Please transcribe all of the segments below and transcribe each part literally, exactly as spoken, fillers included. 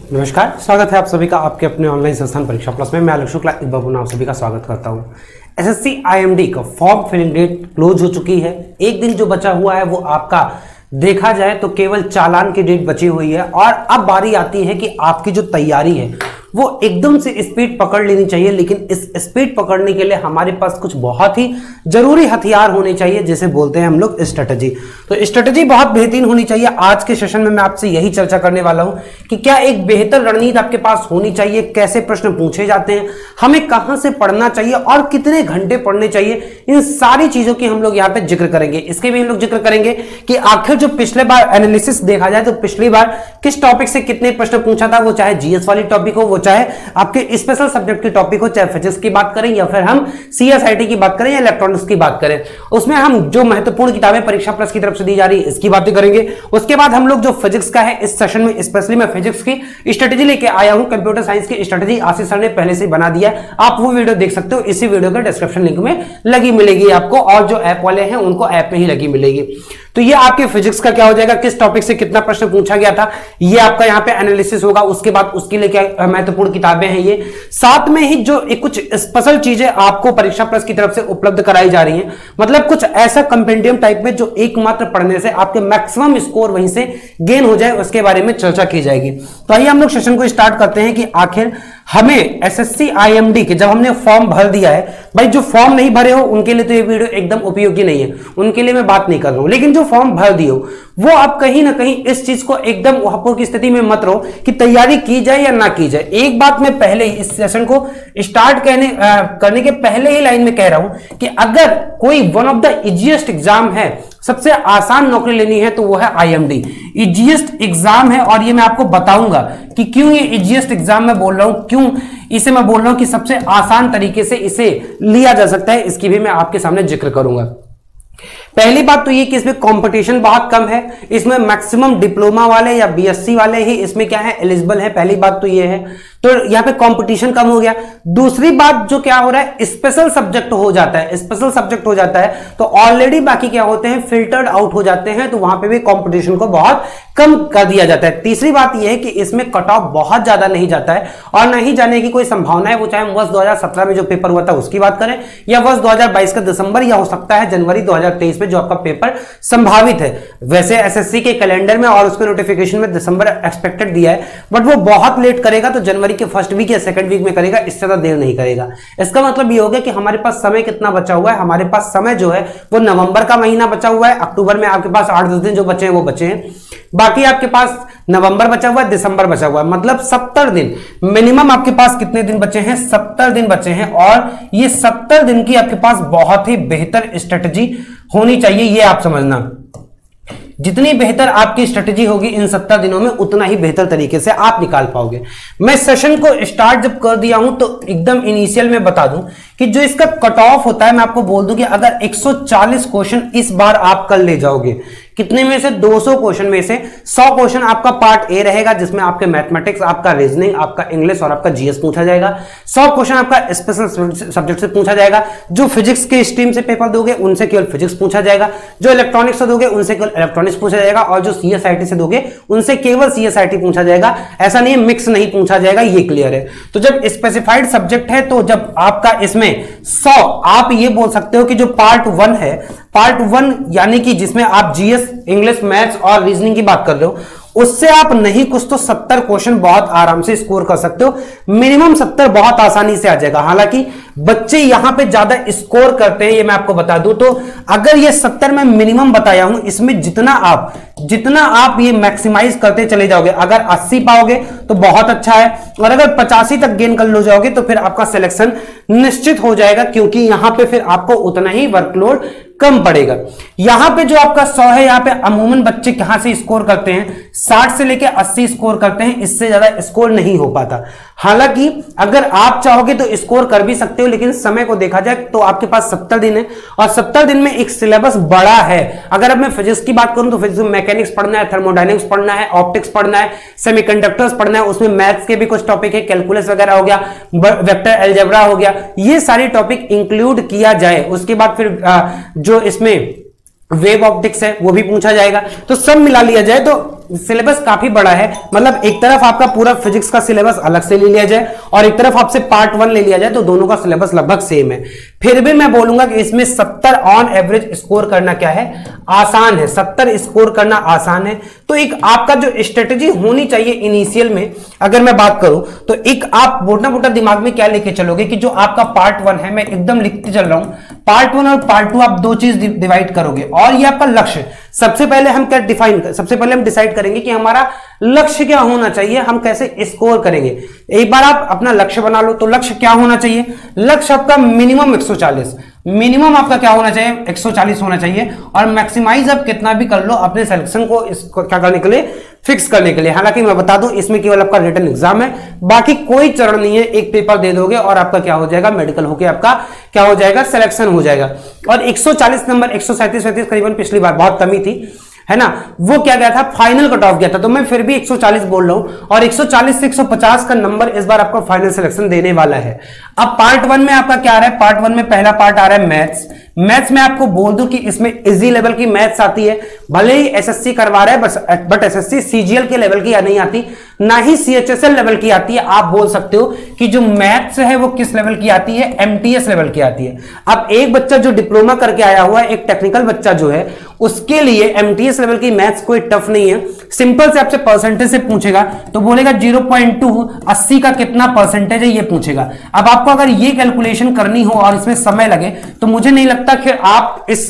नमस्कार, स्वागत है आप सभी का आपके अपने ऑनलाइन संस्थान परीक्षा प्लस में। मैं आलोक शुक्ला एक बार पुनः आप सभी का स्वागत करता हूं। एसएससी आईएमडी का फॉर्म फिलिंग डेट क्लोज हो चुकी है। एक दिन जो बचा हुआ है वो आपका देखा जाए तो केवल चालान की डेट बची हुई है और अब बारी आती है कि आपकी जो तैयारी है वो एकदम से स्पीड पकड़ लेनी चाहिए। लेकिन इस स्पीड पकड़ने के लिए हमारे पास कुछ बहुत ही जरूरी हथियार होने चाहिए, जिसे बोलते हैं हम लोग स्ट्रेटजी। तो स्ट्रेटजी बहुत बेहतरीन होनी चाहिए। आज के सेशन में मैं आपसे यही चर्चा करने वाला हूं कि क्या एक बेहतर रणनीति आपके पास होनी चाहिए, कैसे प्रश्न पूछे जाते हैं, हमें कहां से पढ़ना चाहिए और कितने घंटे पढ़ने चाहिए। इन सारी चीजों की हम लोग यहाँ पे जिक्र करेंगे। इसके भी हम लोग जिक्र करेंगे कि आखिर जो पिछले बार एनालिसिस देखा जाए तो पिछली बार किस टॉपिक से कितने प्रश्न पूछा था, वो चाहे जीएस वाली टॉपिक हो, वो चाहे आपके स्पेशल सब्जेक्ट की टॉपिक हो, चाहे फिजिक्स की बात करें या फिर हम सीएसआईटी की बात करें या इलेक्ट्रॉनिक्स की बात करें। उसमें हम जो महत्वपूर्ण किताबें परीक्षा प्लस की तरफ से दी जा रही है इसकी बातें करेंगे। उसके बाद हम लोग जो फिजिक्स का है इस सेशन में स्पेशली मैं फिजिक्स की स्ट्रेटेजी लेके आया हूं। कंप्यूटर साइंस की स्ट्रेटेजी आशीष सर ने पहले से बना दिया है, आप वो वीडियो देख सकते हो। इसी वीडियो का डिस्क्रिप्शन लिंक में लगी मिलेगी आपको, और जो ऐप वाले हैं उनको ऐप में ही लगी मिलेगी। तो ये आपके फिजिक्स का क्या हो जाएगा, किस टॉपिक से कितना प्रश्न पूछा गया था, ये आपका यहाँ पे एनालिसिस होगा। उसके बाद उसके लिए क्या महत्वपूर्ण किताबें हैं ये, साथ में ही जो एक कुछ स्पेशल चीजें आपको परीक्षा प्लस की तरफ से उपलब्ध कराई जा रही हैं, मतलब कुछ ऐसा कंपेंडियम टाइप में जो एकमात्र पढ़ने से आपके मैक्सिमम स्कोर वहीं से गेन हो जाए, उसके बारे में चर्चा की जाएगी। तो आइए हम लोग सेशन को स्टार्ट करते हैं कि आखिर हमें एसएससी आईएमडी के जब हमने फॉर्म भर दिया है, भाई जो फॉर्म नहीं भरे हो उनके लिए तो ये वीडियो एकदम उपयोगी नहीं है, उनके लिए मैं बात नहीं कर रहा हूं। लेकिन जो फॉर्म भर दिए हो वो आप कहीं ना कहीं इस चीज को एकदम वहां की स्थिति में मत रहो कि तैयारी की जाए या ना की जाए। एक बात मैं पहले ही इस सेशन को स्टार्ट कहने आ, करने के पहले ही लाइन में कह रहा हूं कि अगर कोई one of the easiest exam है, सबसे आसान नौकरी लेनी है, तो वो है आईएमडी। इजीएस्ट एग्जाम है और ये मैं आपको बताऊंगा कि क्यों ये इजीएस्ट एग्जाम मैं बोल रहा हूं, क्यों इसे मैं बोल रहा हूं कि सबसे आसान तरीके से इसे लिया जा सकता है, इसकी भी मैं आपके सामने जिक्र करूंगा। पहली बात तो ये कि इसमें कंपटीशन बहुत कम है, इसमें मैक्सिमम डिप्लोमा वाले या बीएससी वाले ही इसमें क्या है एलिजिबल है। पहली बात तो ये है, तो यहाँ पे कंपटीशन कम हो गया। दूसरी बात जो क्या हो रहा है, स्पेशल सब्जेक्ट हो जाता है, स्पेशल सब्जेक्ट हो जाता है तो ऑलरेडी बाकी क्या होते हैं फिल्टर्ड आउट हो जाते हैं, तो वहां पे भी कंपटीशन को बहुत कम कर दिया जाता है। तीसरी बात यह है कि इसमें कट ऑफ बहुत ज्यादा नहीं जाता है और नहीं जाने की कोई संभावना है, वो चाहे हम वर्ष दो हजार सत्रह में जो पेपर हुआ था उसकी बात करें या वर्ष दो हजार बाईस का दिसंबर या हो सकता है जनवरी दो हजार तेईस में जो आपका पेपर संभावित है। वैसे एसएससी के कैलेंडर में और उसके नोटिफिकेशन में दिसंबर एक्सपेक्टेड दिया है, बट वो बहुत लेट करेगा, तो जनवरी के फर्स्ट वीक या सेकंड वीक में करेगा, इससे ज्यादा देर नहीं करेगा। इसका मतलब ये हो गया कि हमारे पास समय कितना बचा हुआ है, हमारे पास समय जो है वो नवंबर का महीना बचा हुआ है, अक्टूबर में आपके पास आठ दस दिन जो बचे हैं वो बचे हैं, बाकी आपके पास नवंबर बचा हुआ है, दिसंबर बचा हुआ है, मतलब सत्तर दिन मिनिमम आपके पास कितने दिन बचे हैं, सत्तर दिन बचे हैं। और ये सत्तर दिन की आपके पास बहुत ही बेहतर स्ट्रेटजी होनी चाहिए, ये आप समझना। जितनी बेहतर आपकी स्ट्रेटजी होगी इन सत्तर दिनों में, उतना ही बेहतर तरीके से आप निकाल पाओगे। मैं सेशन को स्टार्ट जब कर दिया हूं तो एकदम इनिशियल में बता दूं कि जो इसका कट ऑफ होता है, मैं आपको बोल दूं कि अगर एक सौ चालीस क्वेश्चन इस बार आप कर ले जाओगे, कितने में से दो सौ क्वेश्चन में से सौ क्वेश्चन आपका पार्ट ए रहेगा जिसमें आपके मैथमेटिक्स, आपका रीजनिंग, आपका इंग्लिश और आपका जीएस पूछा जाएगा। सौ क्वेश्चन आपका स्पेशल सब्जेक्ट से पूछा जाएगा। जो फिजिक्स के स्ट्रीम से पेपर दोगे उनसे केवल फिजिक्स पूछा जाएगा, जो इलेक्ट्रॉनिक्स से दोगे उनसे केवल इलेक्ट्रॉनिक्स पूछा जाएगा, और जो सीएसआईटी से दोगे उनसे केवल सीएसआईटी पूछा जाएगा। ऐसा नहीं मिक्स नहीं पूछा जाएगा, ये क्लियर है। तो जब स्पेसिफाइड सब्जेक्ट है तो जब आपका इसमें सौ, आप ये बोल सकते हो कि जो पार्ट वन है, पार्ट वन यानी कि जिसमें आप जीएस, इंग्लिश, मैथ्स और रीजनिंग की बात कर रहे हो, उससे आप नहीं कुछ तो सत्तर क्वेश्चन बहुत आराम से स्कोर कर सकते हो। मिनिमम सत्तर बहुत आसानी से आ जाएगा। हालांकि बच्चे यहां पे ज्यादा स्कोर करते हैं, ये मैं आपको बता दूं। तो अगर ये सत्तर में मिनिमम बताया हूं, इसमें जितना आप जितना आप ये मैक्सिमाइज करते चले जाओगे, अगर अस्सी पाओगे तो बहुत अच्छा है, और अगर पचासी तक गेन कर लो जाओगे तो फिर आपका सिलेक्शन निश्चित हो जाएगा, क्योंकि यहां पे फिर आपको उतना ही वर्कलोड कम पड़ेगा। यहां पे जो आपका सौ है, यहां पे अमूमन बच्चे कहां से स्कोर करते हैं, साठ से लेके अस्सी स्कोर करते हैं, इससे ज्यादा स्कोर नहीं हो पाता। हालांकि अगर आप चाहोगे तो स्कोर कर भी सकते हो, लेकिन समय को देखा जाए तो आपके पास सत्तर दिन है और सत्तर दिन में एक सिलेबस बड़ा है। अगर अब मैं फिजिक्स की बात करूं तो फिजिक्स में मैकेनिक्स पढ़ना है, थर्मोडायनेमिक्स पढ़ना है, ऑप्टिक्स पढ़ना है, सेमीकंडक्टर्स पढ़ना है, उसमें मैथ्स के भी कुछ टॉपिक है, कैलकुलस वगैरह हो गया, वेक्टर अलजेब्रा हो गया, ये सारे टॉपिक इंक्लूड किया जाए। उसके बाद फिर जो इसमें वेव ऑप्टिक्स है वो भी पूछा जाएगा। तो सब मिला लिया जाए तो सिलेबस काफी बड़ा है, मतलब एक तरफ आपका पूरा फिजिक्स का सिलेबस अलग से ले लिया जाए और एक तरफ आपसे पार्ट वन ले लिया जाए तो दोनों का सिलेबस लगभग सेम है। फिर भी मैं बोलूंगा कि इसमें सत्तर ऑन एवरेज स्कोर करना क्या है, आसान है। सत्तर स्कोर करना आसान है। तो एक आपका जो स्ट्रेटेजी होनी चाहिए इनिशियल में, अगर मैं बात करूं तो एक आप मोटा मोटा दिमाग में क्या लेके चलोगे कि जो आपका पार्ट वन है, मैं एकदम लिखते चल रहा हूं, पार्ट वन और पार्ट टू आप दो चीज डिवाइड करोगे और ये आपका लक्ष्य। सबसे पहले हम क्या डिफाइन कर, सबसे पहले हम डिसाइड करेंगे कि हमारा लक्ष्य क्या होना चाहिए, हम कैसे स्कोर करेंगे। एक बार आप अपना लक्ष्य बना लो तो लक्ष्य क्या होना चाहिए, लक्ष्य आपका मिनिमम एक सौ चालीस, मिनिमम आपका क्या होना चाहिए एक सौ चालीस होना चाहिए और मैक्सिमाइज आप कितना भी कर लो अपने सिलेक्शन को इसको क्या करने के लिए, फिक्स करने के लिए। हालांकि मैं बता दूं इसमें केवल आपका रिटन एग्जाम है, बाकी कोई चरण नहीं है, एक पेपर दे दोगे और आपका क्या हो जाएगा, मेडिकल होके आपका क्या हो जाएगा, सिलेक्शन हो जाएगा। और एक सौ चालीस नंबर एक सौ सैंतीस पैंतीस करीबन पिछली बार बहुत कमी थी, है ना, वो क्या गया था, फाइनल कट ऑफ गया था। तो मैं फिर भी एक सौ चालीस बोल रहा हूं और एक सौ चालीस से एक सौ पचास का नंबर इस बार आपको फाइनल सिलेक्शन देने वाला है। अब पार्ट वन में आपका क्या आ रहा है, पार्ट वन में पहला पार्ट आ रहा है मैथ्स। मैथ्स में आपको बोल दूं कि इसमें इजी लेवल की मैथ्स आती है, भले ही एसएससी करवा रहा है बट बट एसएससी सीजीएल के लेवल की नहीं आती, ना ही सीएचएसएल लेवल की आती है। आप बोल सकते हो कि जो मैथ्स है वो किस लेवल की आती है, एमटीएस लेवल की आती है। अब एक बच्चा जो डिप्लोमा करके आया हुआ है, एक टेक्निकल बच्चा जो है, उसके लिए एमटीएस लेवल की मैथ्स कोई टफ नहीं है। सिंपल से आपसे परसेंटेज से पूछेगा तो बोलेगा ज़ीरो पॉइंट टू, अस्सी का कितना परसेंटेज है ये पूछेगा। अब आपको अगर ये कैलकुलेशन करनी हो और इसमें समय लगे तो मुझे नहीं लगता कि आप इस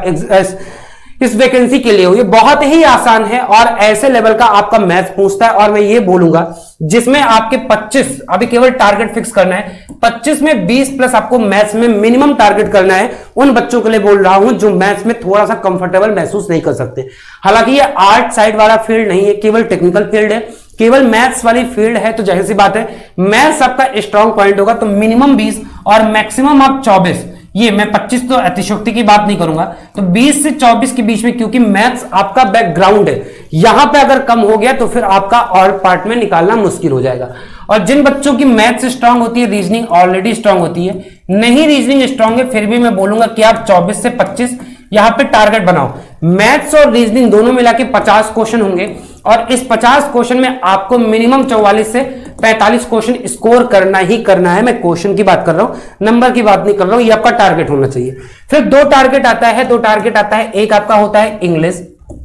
इस वैकेंसी के लिए हो। ये बहुत ही आसान है और ऐसे लेवल का आपका मैथ्स पूछता है और मैं ये बोलूंगा जिसमें आपके पच्चीस, अभी केवल टारगेट फिक्स करना है, पच्चीस में बीस प्लस आपको मैथ्स में मिनिमम टारगेट करना है। उन बच्चों के लिए बोल रहा हूं जो मैथ्स में थोड़ा सा कंफर्टेबल महसूस नहीं कर सकते। हालांकि ये आर्ट साइड वाला फील्ड नहीं है, केवल टेक्निकल फील्ड है, केवल मैथ्स वाली फील्ड है। तो जाहिर सी बात है मैथ्स आपका स्ट्रॉन्ग पॉइंट होगा, तो मिनिमम बीस और मैक्सिमम आप चौबीस, ये मैं पच्चीस तो अतिशयोक्ति की बात नहीं करूंगा, तो बीस से चौबीस के बीच में, क्योंकि मैथ्स आपका बैकग्राउंड है। यहां पे अगर कम हो गया तो फिर आपका और पार्ट में निकालना मुश्किल हो जाएगा। और जिन बच्चों की मैथ्स स्ट्रांग होती है, रीजनिंग ऑलरेडी स्ट्रांग होती है, नहीं रीजनिंग स्ट्रांग है, फिर भी मैं बोलूंगा कि आप चौबीस से पच्चीस यहां पे टारगेट बनाओ। मैथ्स और रीजनिंग दोनों मिला के पचास क्वेश्चन होंगे और इस पचास क्वेश्चन में आपको मिनिमम चौवालीस से पैंतालीस क्वेश्चन स्कोर करना ही करना है। मैं क्वेश्चन की बात कर रहा हूं, नंबर की बात नहीं कर रहा हूं। ये आपका टारगेट होना चाहिए। फिर दो टारगेट आता है, दो टारगेट आता है, एक आपका होता है इंग्लिश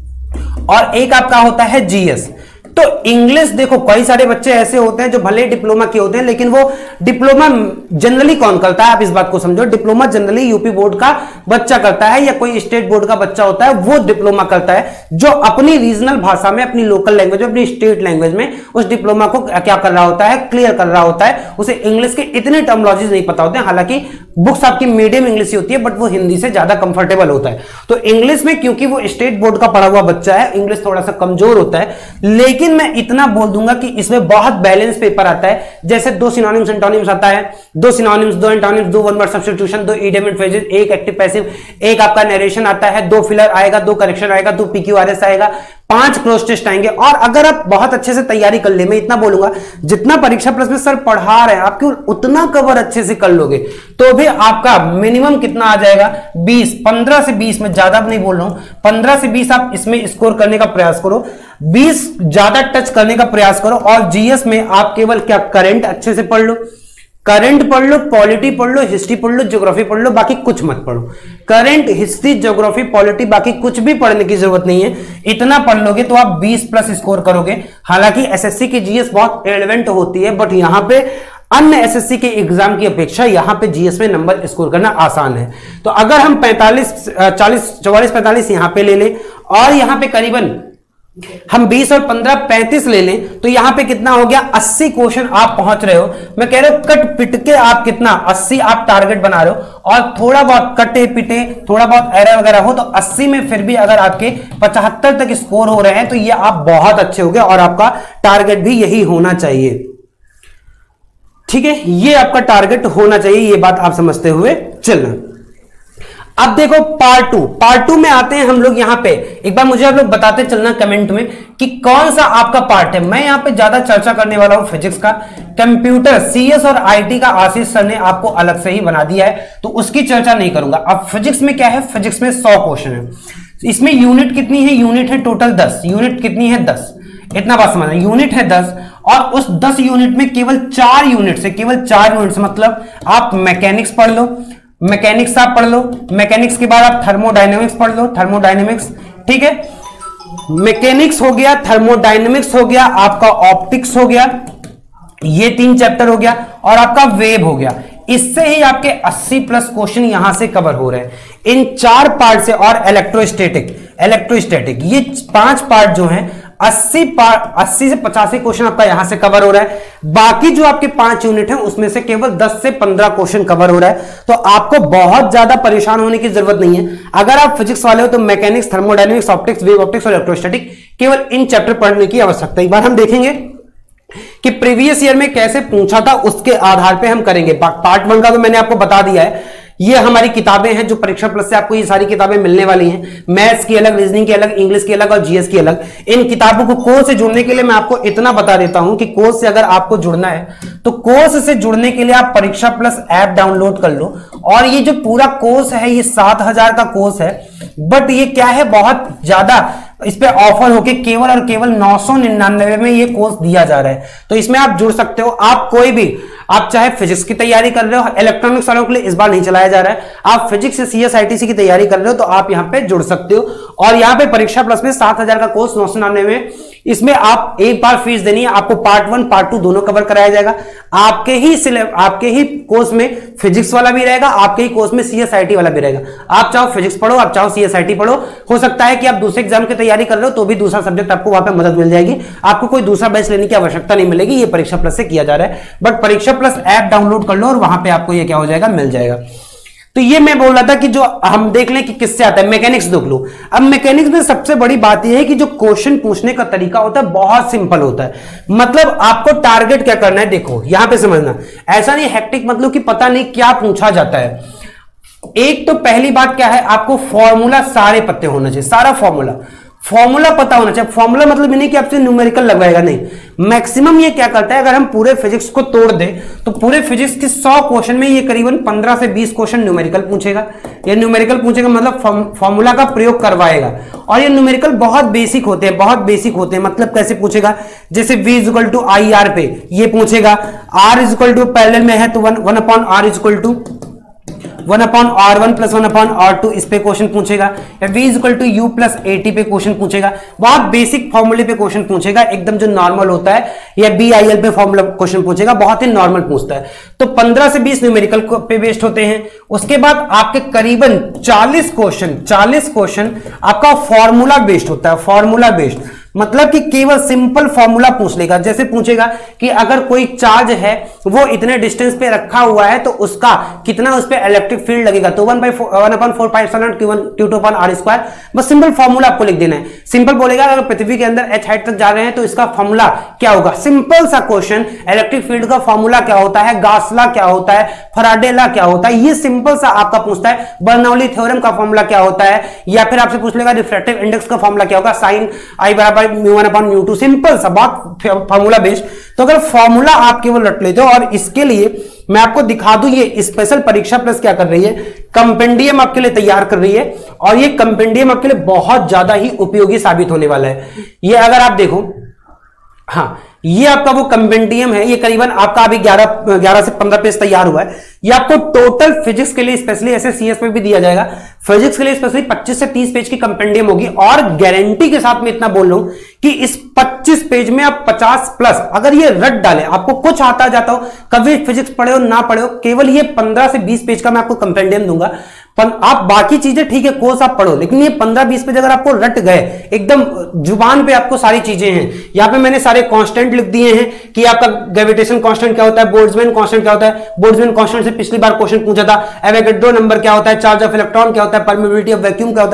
और एक आपका होता है जीएस। तो इंग्लिश देखो, कई सारे बच्चे ऐसे होते हैं जो भले डिप्लोमा के होते हैं, लेकिन वो डिप्लोमा जनरली कौन करता है, आप इस बात को समझो, डिप्लोमा जनरली यूपी बोर्ड का बच्चा करता है या कोई स्टेट बोर्ड का बच्चा होता है, वो डिप्लोमा करता है, जो अपनी रीजनल भाषा में, अपनी लोकल लैंग्वेज में, अपनी स्टेट लैंग्वेज में उस डिप्लोमा को क्या कर रहा होता है, क्लियर कर रहा होता है। उसे इंग्लिश के इतने टर्मोलॉजीज नहीं पता होते हैं, हालांकि बुक्स आपकी मीडियम इंग्लिश ही होती है, बट वो हिंदी से ज्यादा कंफर्टेबल होता है। तो इंग्लिश में क्योंकि वो स्टेट बोर्ड का पढ़ा हुआ बच्चा है, इंग्लिश थोड़ा सा कमजोर होता है। लेकिन मैं इतना बोल दूंगा कि इसमें बहुत बैलेंस पेपर आता है, जैसे दो सिनोनिम्स एंटोनिम्स आता है, दो सिनोनिम्स, दो एंटोनिम्स, दो वन वर्ड सब्स्टिट्यूशन, दो इडियम एंड फ्रेजेस, एक एक्टिव पैसिव, एक आपका नरेशन आता है, दो फिलर आएगा, दो करेक्शन आएगा, दो पीक्यूआरएस आएगा, पांच क्लोज टेस्ट आएंगे। और अगर आप बहुत अच्छे से तैयारी कर ले, मैं इतना बोलूंगा जितना परीक्षा प्लस में सर पढ़ा रहे हैं आप केवल उतना कवर अच्छे से कर लोगे तो भी आपका मिनिमम कितना आ जाएगा, बीस, पंद्रह से बीस, में ज्यादा नहीं बोल रहा हूं, पंद्रह से बीस आप इसमें स्कोर करने का प्रयास करो, बीस ज्यादा टच करने का प्रयास करो। और जीएस में आप केवल क्या, करंट अच्छे से पढ़ लो, करंट पढ़ लो, पॉलिटी पढ़ लो, हिस्ट्री पढ़ लो, ज्योग्राफी पढ़ लो, बाकी कुछ मत पढ़ो। करंट, हिस्ट्री, ज्योग्राफी, पॉलिटी, बाकी कुछ भी पढ़ने की जरूरत नहीं है। इतना पढ़ लोगे तो आप बीस प्लस स्कोर करोगे। हालांकि एसएससी की जीएस बहुत एलिवेंट होती है, बट यहां पे अन्य एसएससी के एग्जाम की अपेक्षा यहां पे जीएस में नंबर स्कोर करना आसान है। तो अगर हम पैंतालीस, चालीस, चौवालीस, पैंतालीस यहां पे ले लें और यहां पे करीबन हम बीस और पंद्रह पैंतीस ले लें तो यहां पे कितना हो गया, अस्सी क्वेश्चन आप पहुंच रहे हो। मैं कह रहा हूं कट पिट के आप कितना, अस्सी आप टारगेट बना रहे हो और थोड़ा बहुत कटे पिटे, थोड़ा बहुत एरर वगैरह हो तो अस्सी में फिर भी अगर आपके पचहत्तर तक स्कोर हो रहे हैं तो ये आप बहुत अच्छे हो गए और आपका टारगेट भी यही होना चाहिए। ठीक है, ये आपका टारगेट होना चाहिए, ये बात आप समझते हुए चलना। अब देखो पार्ट टू, पार्ट टू में आते हैं हम लोग। यहां पे एक बार मुझे आप लोग बताते चलना कमेंट में कि कौन सा आपका पार्ट है। मैं यहां पे ज्यादा चर्चा करने वाला हूं फिजिक्स का, कंप्यूटर सीएस और आईटी का आशीष सर ने आपको अलग से ही बना दिया है, तो उसकी चर्चा नहीं करूंगा। अब फिजिक्स में क्या है, फिजिक्स में सौ क्वेश्चन है, इसमें यूनिट कितनी है, यूनिट है टोटल दस, यूनिट कितनी है दस, इतना बात समझना, यूनिट है दस, और उस दस यूनिट में केवल चार यूनिट से केवल चार यूनिट से मतलब आप मैकेनिक्स पढ़ लो, मैकेनिक्स आप पढ़ लो, मैकेनिक्स के बाद आप थर्मोडायनेमिक्स पढ़ लो, थर्मोडायनेमिक्स, ठीक है, मैकेनिक्स हो गया, थर्मोडायनेमिक्स हो गया, आपका ऑप्टिक्स हो गया, ये तीन चैप्टर हो गया, और आपका वेव हो गया। इससे ही आपके अस्सी प्लस क्वेश्चन यहां से कवर हो रहे हैं इन चार पार्ट से, और इलेक्ट्रोस्टैटिक, इलेक्ट्रोस्टैटिक, ये पांच पार्ट जो हैं अस्सी पार्ट, अस्सी से पचासी क्वेश्चन आपका यहां से कवर हो रहा है। बाकी जो आपके पांच यूनिट हैं उसमें से केवल दस से पंद्रह क्वेश्चन कवर हो रहा है, तो आपको बहुत ज्यादा परेशान होने की जरूरत नहीं है। अगर आप फिजिक्स वाले हो तो mechanics, thermodynamics, optics, wave optics और इलेक्ट्रोस्टैटिक केवल इन चैप्टर पढ़ने की आवश्यकता है। एक बार हम देखेंगे कि प्रीवियस ईयर में कैसे पूछा था, उसके आधार पे हम करेंगे। पार्ट वन का तो मैंने आपको बता दिया है, ये हमारी किताबें हैं जो परीक्षा प्लस से आपको ये सारी किताबें मिलने वाली हैं, मैथ्स की अलग, रीजनिंग की अलग, इंग्लिश की अलग और जीएस की अलग। इन किताबों को कोर्स से जुड़ने के लिए मैं आपको इतना बता देता हूं कि कोर्स से अगर आपको जुड़ना है तो कोर्स से जुड़ने के लिए आप परीक्षा प्लस ऐप डाउनलोड कर लो, और ये जो पूरा कोर्स है ये सात हजार का कोर्स है, बट ये क्या है, बहुत ज्यादा इस पे ऑफर होके केवल और केवल नौ सौ निन्यानवे में ये कोर्स दिया जा रहा है। तो इसमें आप जुड़ सकते हो। आप कोई भी, आप चाहे फिजिक्स की तैयारी कर रहे हो, इलेक्ट्रॉनिक्स वालों के लिए इस बार नहीं चलाया जा रहा है, आप फिजिक्स से सीएस आईटीसी की तैयारी कर रहे हो तो आप यहां पे जुड़ सकते हो। और यहां पे परीक्षा प्लस में सात हजार का कोर्स नौ सौ निन्यानवे में, इसमें आप एक बार फीस देनी है, आपको पार्ट वन पार्ट टू दोनों कवर कराया जाएगा। आपके ही आपके ही कोर्स में फिजिक्स वाला भी रहेगा, आपके ही कोर्स में सीएसआईटी वाला भी रहेगा। आप चाहो फिजिक्स पढ़ो, आप चाहो सीएसआईटी पढ़ो, हो सकता है कि आप दूसरे एग्जाम की तैयारी कर रहे हो तो भी दूसरा सब्जेक्ट आपको वहां पे मदद मिल जाएगी, आपको कोई दूसरा बैच लेने की आवश्यकता नहीं मिलेगी। ये परीक्षा प्लस से किया जा रहा है, बट परीक्षा प्लस ऐप डाउनलोड कर लो और वहां पे आपको ये क्या हो जाएगा, मिल जाएगा। तो ये मैं बोल रहा था कि जो हम देख लें कि किससे आता है, मैकेनिक्स देख लो। अब मैकेनिक्स में सबसे बड़ी बात यह है कि जो क्वेश्चन पूछने का तरीका होता है बहुत सिंपल होता है। मतलब आपको टारगेट क्या करना है, देखो यहां पे समझना, ऐसा नहीं हेक्टिक मतलब कि पता नहीं क्या पूछा जाता है। एक तो पहली बात क्या है, आपको फॉर्मूला सारे पत्ते होना चाहिए, सारा फॉर्मूला फॉर्मूला पता होना चाहिए। फॉर्मूला मतलब नहीं कि आपसे न्यूमेरिकल लगवाएगा, नहीं। मैक्सिमम ये क्या करता है, अगर हम पूरे फिजिक्स को तोड़ दें तो पूरे फिजिक्स के सौ क्वेश्चन में ये करीबन पंद्रह से बीस क्वेश्चन न्यूमेरिकल पूछेगा। ये न्यूमेरिकल पूछेगा मतलब फॉर्मूला का प्रयोग करवाएगा, और ये न्यूमेरिकल बहुत बेसिक होते हैं, बहुत बेसिक होते हैं। मतलब कैसे पूछेगा, जैसे v is equal to I R पे ये पूछेगा, r is equal to parallel में है तो one one upon R is equal to one upon R one plus one upon R two इस पे क्वेश्चन पूछेगा, या v is equal to u plus at पे क्वेश्चन पूछेगा। बहुत बेसिक फॉर्मूले पे क्वेश्चन पूछेगा, एकदम जो नॉर्मल होता है, या बी आई एल पे फॉर्मूला क्वेश्चन पूछेगा, बहुत ही नॉर्मल पूछता है। तो पंद्रह से बीस न्यूमेरिकल पे बेस्ड होते हैं। उसके बाद आपके करीबन चालीस क्वेश्चन चालीस क्वेश्चन आपका फॉर्मूला बेस्ड होता है। फॉर्मूला बेस्ड मतलब कि केवल सिंपल फॉर्मूला पूछ लेगा। जैसे पूछेगा कि अगर कोई चार्ज है वो इतने डिस्टेंस पे रखा हुआ है तो उसका कितना उस पे इलेक्ट्रिक फील्ड लगेगा, तो one by one upon four pi epsilon Q one Q two upon R square. बस सिंपल फॉर्मूला आपको लिख देना है। सिंपल बोलेगा अगर पृथ्वी के अंदर एच हाइट तक जा रहे हैं तो इसका फॉर्मूला क्या होगा। सिंपल सा क्वेश्चन, इलेक्ट्रिक फील्ड का फॉर्मूला क्या होता है, गॉस लॉ क्या होता है, फैराडे लॉ क्या होता है, ये सिंपल सा आपका पूछता है। बर्नौली थ्योरम का फॉर्मूला क्या होता है, या फिर आपसे पूछ लेगा रिफ्रैक्टिव इंडेक्स का फॉर्मूला क्या होगा, साइन आई बराबर mu one upon mu two. Simple सा बात, फॉर्मूला बेस्ड। तो अगर फॉर्मूला आप केवल रट लेते हो, और इसके लिए मैं आपको दिखा दूं, ये स्पेशल परीक्षा प्लस क्या कर रही है, कंपेंडियम आपके लिए तैयार कर रही है, और ये कंपेंडियम आपके लिए बहुत ज्यादा ही उपयोगी साबित होने वाला है। ये अगर आप देखो, हाँ ये आपका वो कंपेंडियम है, ये करीबन आपका अभी ग्यारह ग्यारह से पंद्रह पेज तैयार हुआ है। ये आपको टोटल फिजिक्स के लिए स्पेशली, ऐसे सीएस में भी दिया जाएगा, फिजिक्स के लिए स्पेशली पच्चीस से तीस पेज की कंपेंडियम होगी। और गारंटी के साथ में इतना बोल रहा हूं कि इस पच्चीस पेज में आप पचास प्लस अगर ये रट डालें, आपको कुछ आता जाता हो, कभी फिजिक्स पढ़े हो ना पढ़े हो, केवल ये पंद्रह से बीस पेज का मैं आपको कंपेंडियम दूंगा। आप बाकी चीजें ठीक है कोर्स आप पढ़ो, लेकिन ये पंद्रह बीस पेज अगर आपको रट गए, एकदम जुबान पे आपको सारी चीजें हैं। यहां पे मैंने सारे कांस्टेंट लिख दिए हैं कि आपका ग्रेविटेशन कांस्टेंट क्या होता है, बोल्ट्जमैन कांस्टेंट क्या होता है, बोल्ट्जमैन कांस्टेंट से पिछली बार क्वेश्चन पूछा था, एवोगाड्रो नंबर क्या होता है, चार्ज ऑफ इलेक्ट्रॉन क्या होता है, परमेबिलिटी ऑफ वैक्यूम क्या होता है।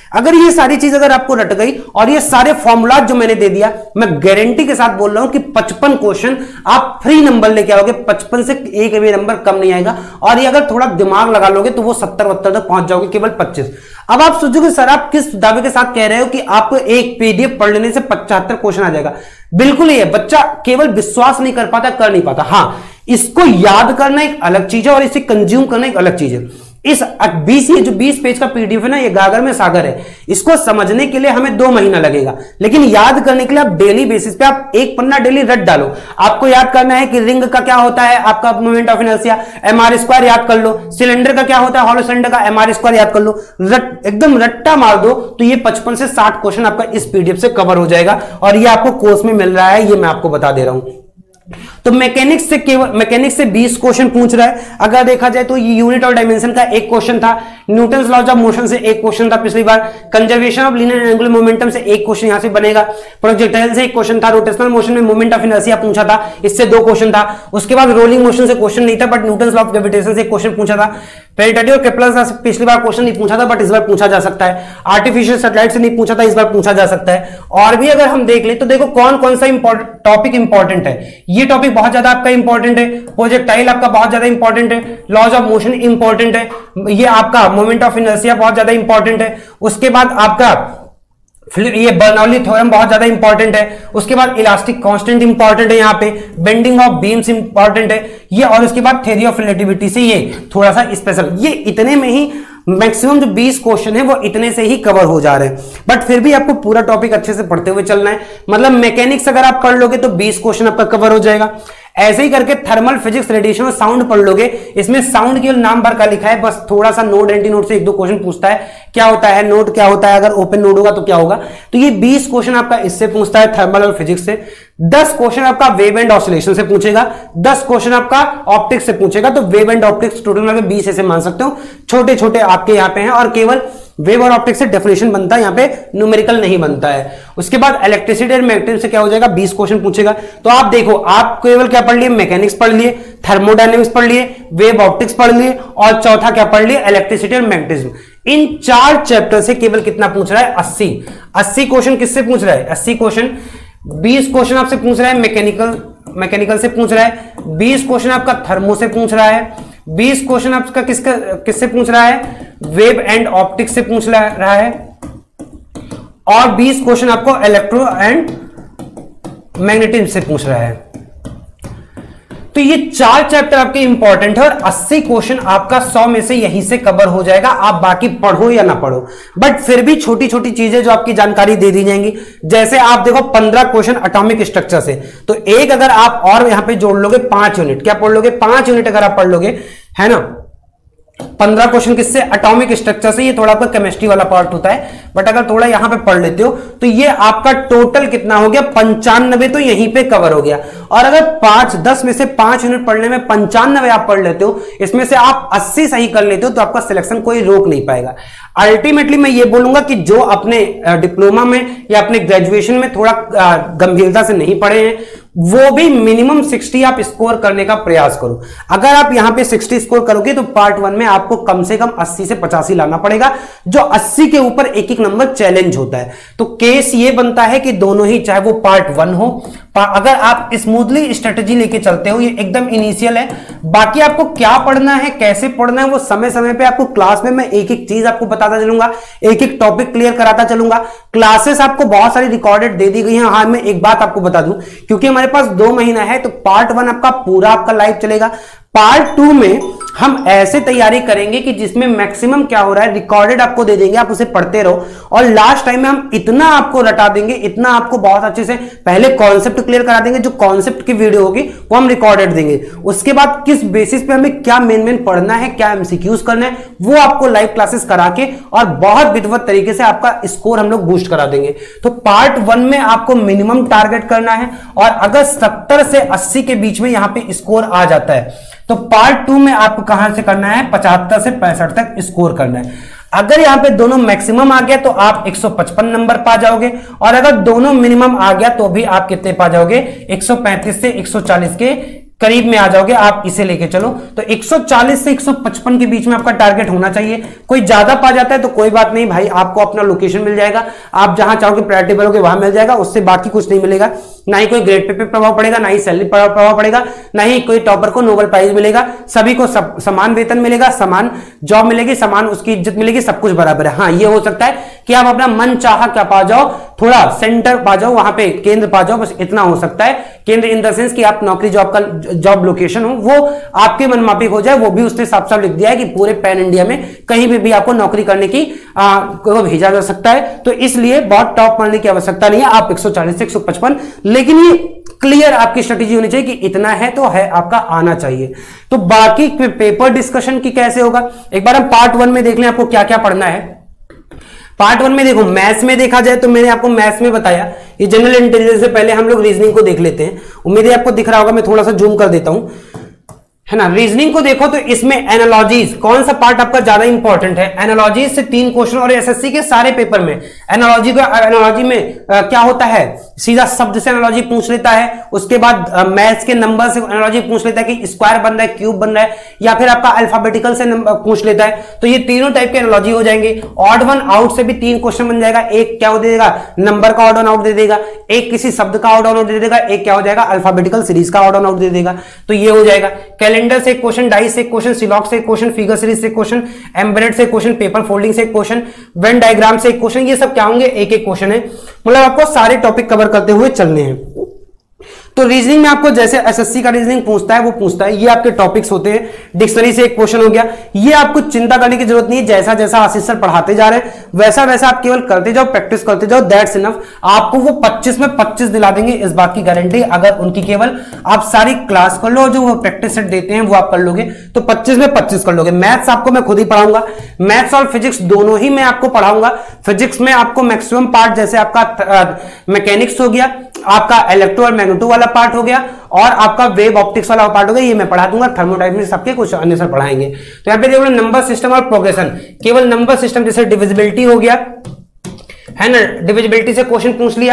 अगर ये सारी चीज अगर आपको रट गई और ये सारे फॉर्मूला जो मैंने दे दिया, मैं गारंटी के साथ बोल रहा हूं कि पचपन क्वेश्चन आप फ्री नंबर लेके आओगे, पचपन से एक भी नंबर कम नहीं आएगा। और ये अगर थोड़ा दिमाग लगा लोगे तो वो सत्तर वत्तर तक पहुंच जाओगे केवल पच्चीस। अब आप सोचोगे सर आप किस दावे के साथ कह रहे हो कि आपको एक पीडीएफ पढ़ लेने से पचहत्तर क्वेश्चन आ जाएगा? बिल्कुल ही है, बच्चा केवल विश्वास नहीं कर पाता, कर नहीं पाता। हाँ, इसको याद करना एक अलग चीज है और इसे कंज्यूम करना एक अलग चीज है। इस बीस ये जो बीस पेज का पीडीएफ है ना, ये गागर में सागर है। इसको समझने के लिए हमें दो महीना लगेगा, लेकिन याद करने के लिए आप डेली बेसिस पे आप एक पन्ना डेली रट डालो। आपको याद करना है कि रिंग का क्या होता है, आपका moment of inertia, M R square याद कर लो। सिलेंडर का क्या होता है, हॉलो सिलेंडर का एम आर स्क्वायर याद कर लो। रट एकदम रट्टा मार दो तो ये पचपन से साठ क्वेश्चन आपका इस पीडीएफ से कवर हो जाएगा। और ये आपको कोर्स में मिल रहा है, ये मैं आपको बता दे रहा हूं। तो मैकेनिक्स से केवल मैकेनिक्स से बीस क्वेश्चन पूछ रहा है। अगर देखा जाए तो ये यूनिट और डायमेंशन का एक क्वेश्चन था, न्यूटन्स लॉज ऑफ मोशन से एक क्वेश्चन था पिछली बार, conservation of linear and angular momentum से एक क्वेश्चन यहां से बनेगा, प्रोजेक्टाइल से एक क्वेश्चन था, रोटेशनल मोशन में मोमेंट ऑफ इनर्शिया पूछा था, इससे दो क्वेश्चन था। उसके बाद रोलिंग मोशन से क्वेश्चन नहीं था but Newton's law of gravitation से एक क्वेश्चन पूछा था। पेरिटेटी और केपलर से पिछली बार क्वेश्चन नहीं पूछा था बट इस बार पूछा जा सकता है। आर्टिफिशियल सैटेलाइट से नहीं पूछा था, इस बार पूछा जा सकता है। और भी अगर हम देख ले तो देखो कौन कौन सा टॉपिक इंपॉर्टेंट है। ये टॉपिक बहुत ज्यादा आपका इंपॉर्टेंट है, प्रोजेक्टाइल आपका बहुत ज्यादा इंपॉर्टेंट है, लॉज ऑफ मोशन इंपॉर्टेंट है, ये आपका मोमेंट ऑफ इनर्शिया बहुत ज्यादा इंपॉर्टेंट है। उसके बाद आपका ये बर्नौली थ्योरम बहुत ज्यादा इंपॉर्टेंट है। उसके बाद इलास्टिक कांस्टेंट इंपॉर्टेंट है, यहाँ पे बेंडिंग ऑफ बीम्स इंपॉर्टेंट है ये। और उसके बाद थ्योरी ऑफ रिलेटिविटी से ये थोड़ा सा स्पेशल। ये इतने में ही मैक्सिमम जो बीस क्वेश्चन है वो इतने से ही कवर हो जा रहे हैं। बट फिर भी आपको पूरा टॉपिक अच्छे से पढ़ते हुए चलना है। मतलब मैकेनिक्स अगर आप पढ़ लोगे तो बीस क्वेश्चन आपका कवर हो जाएगा। ऐसे ही करके थर्मल फिजिक्स रेडिएशन और साउंड पढ़ लोगे, इसमें साउंड केवल नाम भर का लिखा है, बस थोड़ा सा नोड एंटी नोड से एक दो क्वेश्चन पूछता है क्या होता है नोड, क्या होता है, अगर ओपन नोड होगा तो क्या होगा। तो ये बीस क्वेश्चन आपका इससे पूछता है थर्मल और फिजिक्स से। दस क्वेश्चन आपका वेव एंड ऑसिलेशन से पूछेगा, दस क्वेश्चन आपका ऑप्टिक्स से पूछेगा। तो वेव एंड ऑप्टिक्स टोटल में बीस ऐसे मान सकते हो, छोटे छोटे आपके यहाँ पे हैं। और केवल वेव और ऑप्टिक्स से डेफिनेशन बनता है, यहाँ पे न्यूमेरिकल नहीं बनता है। उसके बाद इलेक्ट्रिसिटी और मैग्नेटिज्म से क्या हो जाएगा, बीस क्वेश्चन पूछेगा। तो आप देखो, आप केवल क्या पढ़ लिए, मैकेनिक्स पढ़ लिए, थर्मोडायनेमिक्स पढ़ लिए, वेव ऑप्टिक्स पढ़ लिए और चौथा क्या पढ़ लिए, इलेक्ट्रिसिटी और मैग्नेटिज्म। इन चार चैप्टर से केवल कितना पूछ रहा है, अस्सी अस्सी क्वेश्चन किससे पूछ रहा है, अस्सी क्वेश्चन। बीस क्वेश्चन आपसे पूछ रहा है मैकेनिकल मैकेनिकल से पूछ रहा है, बीस क्वेश्चन आपका थर्मो से पूछ रहा है, बीस क्वेश्चन आपका किसका किससे पूछ रहा है, वेव एंड ऑप्टिक्स से पूछ रहा है, और बीस क्वेश्चन आपको इलेक्ट्रो एंड मैग्नेटिज्म से पूछ रहा है। तो ये चार चैप्टर आपके इंपॉर्टेंट है और अस्सी क्वेश्चन आपका सौ में से यहीं से कवर हो जाएगा, आप बाकी पढ़ो या ना पढ़ो। बट फिर भी छोटी छोटी चीजें जो आपकी जानकारी दे दी जाएंगी, जैसे आप देखो पंद्रह क्वेश्चन एटॉमिक स्ट्रक्चर से, तो एक अगर आप और यहां पे जोड़ लोगे पांच यूनिट, क्या पढ़ लोगे, पांच यूनिट अगर आप पढ़ लोगे, है ना। पंद्रह क्वेश्चन किससे, एटॉमिक स्ट्रक्चर से। ये थोड़ा आपका केमिस्ट्री वाला पार्ट होता है, बट अगर थोड़ा यहां पे पढ़ लेते हो तो ये आपका टोटल कितना हो गया, पंचानबे, तो यहीं पे कवर हो गया। और अगर पांच दस में से पांच यूनिट पढ़ने में पंचानबे आप पढ़ लेते हो, इसमें से आप अस्सी सही कर लेते हो, तो आपका सिलेक्शन कोई रोक नहीं पाएगा। अल्टीमेटली मैं ये बोलूंगा कि जो अपने डिप्लोमा में या अपने ग्रेजुएशन में थोड़ा गंभीरता से नहीं पढ़े हैं, वो भी मिनिमम साठ आप स्कोर करने का प्रयास करो। अगर आप यहां पे साठ स्कोर करोगे तो पार्ट वन में आपको कम से कम अस्सी से पचासी लाना पड़ेगा, जो अस्सी के ऊपर एक एक नंबर चैलेंज होता है। तो केस ये बनता है कि दोनों ही, चाहे वो पार्ट वन हो, अगर आप स्मूथली स्ट्रेटेजी लेके चलते हो, ये एकदम इनिशियल है। बाकी आपको क्या पढ़ना है, कैसे पढ़ना है, वो समय समय पे आपको क्लास में मैं एक एक चीज आपको बताता चलूंगा, एक एक टॉपिक क्लियर कराता चलूंगा। क्लासेस आपको बहुत सारी रिकॉर्डेड दे दी गई हैं। हाँ, मैं एक बात आपको बता दूं, क्योंकि हमारे पास दो महीना है, तो पार्ट वन आपका पूरा आपका लाइव चलेगा। पार्ट टू में हम ऐसे तैयारी करेंगे कि जिसमें मैक्सिमम क्या हो रहा है, रिकॉर्डेड आपको दे देंगे, आप उसे पढ़ते रहो। और लास्ट टाइम में हम इतना आपको रटा देंगे, इतना आपको बहुत अच्छे से पहले कॉन्सेप्ट क्लियर करा देंगे, जो कॉन्सेप्ट की वीडियो होगी वो हम रिकॉर्डेड देंगे। उसके बाद किस बेसिस पे हमें क्या मेन मेन पढ़ना है, क्या एमसीक्यूज करना है, वो आपको लाइव क्लासेस करा के और बहुत विधिवत तरीके से आपका स्कोर हम लोग बूस्ट करा देंगे। तो पार्ट वन में आपको मिनिमम टारगेट करना है, और अगर सत्तर से अस्सी के बीच में यहां पे स्कोर आ जाता है, तो पार्ट टू में आपको कहां से करना है, पचहत्तर से पैंसठ तक स्कोर करना है। अगर यहां पे दोनों मैक्सिमम आ गया तो आप एक सौ पचपन नंबर पा जाओगे, और अगर दोनों मिनिमम आ गया तो भी आप कितने पा जाओगे, एक सौ पैंतीस से एक सौ चालीस के करीब में आ जाओगे, आप इसे लेके चलो। तो एक सौ चालीस से एक सौ पचपन के बीच में आपका टारगेट होना चाहिए। कोई ज्यादा पा जाता है तो कोई बात नहीं भाई, आपको अपना लोकेशन मिल जाएगा, आप जहां चाहोगे प्रायोरिटी भरोगे वहां मिल जाएगा, उससे बाकी कुछ नहीं मिलेगा। ना ही कोई ग्रेड पे, पे प्रभाव पड़ेगा, ना ही सैलरी पर प्रभाव पड़ेगा, ना ही कोई टॉपर को नोबेल प्राइज मिलेगा। सभी को सब समान वेतन मिलेगा, समान जॉब मिलेगी, समान उसकी इज्जत मिलेगी, सब कुछ बराबर है। हाँ, ये हो सकता है कि आप अपना मन चाहा क्या पा जाओ, थोड़ा सेंटर पा जाओ, वहां पे केंद्र पा जाओ, बस इतना हो सकता है। केंद्र इन द सेंस कि आप नौकरी जॉब का जॉब लोकेशन हो वो आपके मन माफिक हो जाए, वो भी उसने साफ साफ लिख दिया है कि पूरे पैन इंडिया में कहीं भी, भी आपको नौकरी करने की आ, को भेजा जा सकता है। तो इसलिए बहुत टॉप मारने की आवश्यकता नहीं है, आप एक सौ चालीस से एक सौ पचपन, लेकिन ये क्लियर आपकी स्ट्रेटेजी होनी चाहिए कि इतना है तो है, आपका आना चाहिए। तो बाकी पेपर डिस्कशन की कैसे होगा, एक बार हम पार्ट वन में देख लें आपको क्या क्या पढ़ना है। पार्ट वन में देखो, मैथ्स में देखा जाए तो मैंने आपको मैथ्स में बताया, ये जनरल इंटेलिजेंस से पहले हम लोग रीजनिंग को देख लेते हैं। उम्मीद है आपको दिख रहा होगा, मैं थोड़ा सा जूम कर देता हूं, है ना। रीजनिंग को देखो तो इसमें एनालॉजीज, कौन सा पार्ट आपका ज्यादा इंपॉर्टेंट है। एनालॉजीज से तीन क्वेश्चन, और एसएससी के सारे पेपर में एनालॉजी का एनालॉजी में आ, क्या होता है, सीधा शब्द से एनालॉजी पूछ लेता है, उसके बाद मैथ्स के नंबर से एनालॉजी पूछ लेता है कि स्क्वायर बन रहा है, क्यूब बन रहा है, या फिर आपका अल्फाबेटिकल से पूछ लेता है। तो ये तीनों टाइप के एनालॉजी हो जाएंगे। ऑड वन आउट से भी तीन क्वेश्चन बन जाएगा, एक क्या हो देगा, नंबर का ऑड वन आउट दे देगा, एक किसी शब्द का ऑड वन आउट दे देगा, एक क्या हो जाएगा, अल्फाबेटिकल सीरीज का ऑड वन आउट दे देगा। तो ये हो जाएगा। कैलेंडर से क्वेश्चन, डाइस से क्वेश्चन, सिलॉक से क्वेश्चन, फिगर सीरीज से क्वेश्चन, एम्बेडेड से क्वेश्चन, पेपर फोल्डिंग से क्वेश्चन, वेन डायग्राम से क्वेश्चन, ये सब क्या होंगे, एक एक क्वेश्चन है। मतलब आपको सारे टॉपिक कवर करते हुए चलने हैं। तो रीजनिंग में आपको जैसे एसएससी का रीजनिंग पूछता है वो पूछता है, ये आपके टॉपिक्स होते हैं। डिक्शनरी से एक क्वेश्चन हो गया, ये आपको चिंता करने की जरूरत नहीं है, जैसा जैसा आशीष सर पढ़ाते जा रहे हैं वैसा वैसा आप केवल करते जाओ, प्रैक्टिस करते जाओ, दैट्स इनफ। आपको वो पच्चीस में पच्चीस दिला देंगे, इस बात की गारंटी, अगर उनकी केवल आप सारी क्लास कर लो, जो वो प्रैक्टिस सेट देते हैं वो आप कर लोगे तो पच्चीस में पच्चीस कर लोगे। मैथ्स आपको मैं खुद ही पढ़ाऊंगा, मैथ्स और फिजिक्स दोनों ही मैं आपको पढ़ाऊंगा। फिजिक्स में आपको मैक्सिमम पार्ट, जैसे आपका मैकेनिक्स हो गया, आपका इलेक्ट्रो और मैग्नेटो वाला पार्ट हो गया, और आपका वेव ऑप्टिक्स वाला पार्ट हो गया, ये मैं पढ़ा दूंगा। थर्मोडायनेमिक्स सबके कुछ अन्य सर पढ़ाएंगे। तो यहाँ पे देखो नंबर सिस्टम और प्रोग्रेशन, केवल नंबर सिस्टम जैसे डिविजिबिलिटी हो गया, है ना, डिविजिबिलिटी से क्वेश्चन पूछ लिया,